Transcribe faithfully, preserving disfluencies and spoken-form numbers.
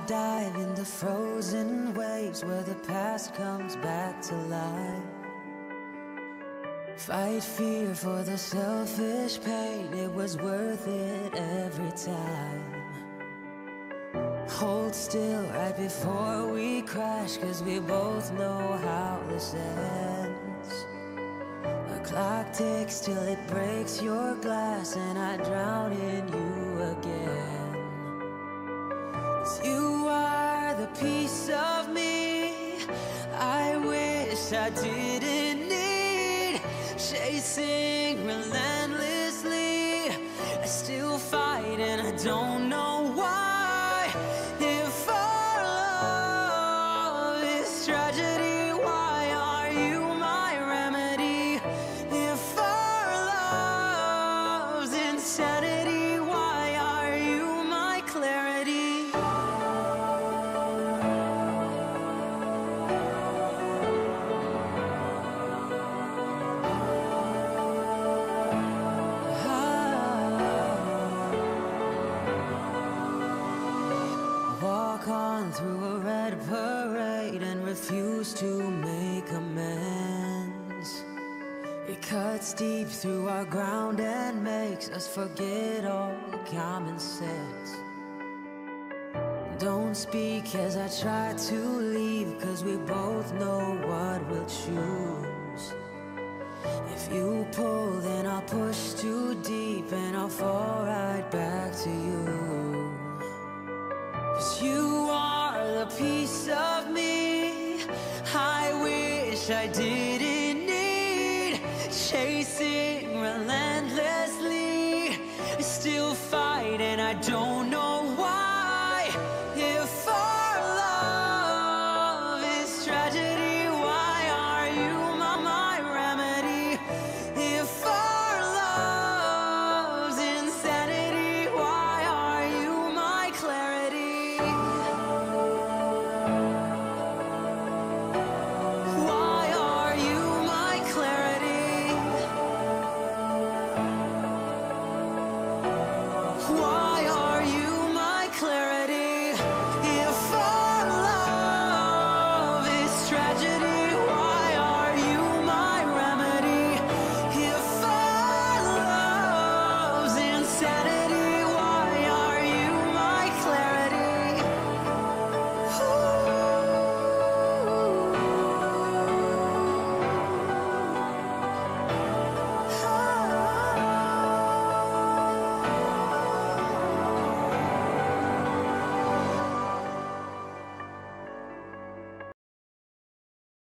dive in the frozen waves where the past comes back to life. Fight fear for the selfish pain, it was worth it every time. Hold still right before we crash, cause we both know how this ends. The clock ticks till it breaks your glass, and I drown in you again. 'Cause you are the piece of me I wish I didn't need. Chasing relentlessly, I still fight and I don't know why. If our love is tragedy, why are you my remedy? If our love's insanity, why are you my clarity? Walk on through a red parade and refuse to make amends. It cuts deep through our ground and makes us forget all common sense. Don't speak as I try to leave, cause we both know what we'll choose. If you pull, then I'll push too deep and I'll fall right back to you. 'Cause you are the piece of me I wish I didn't need. Chasing relentlessly, still fight and I don't know why.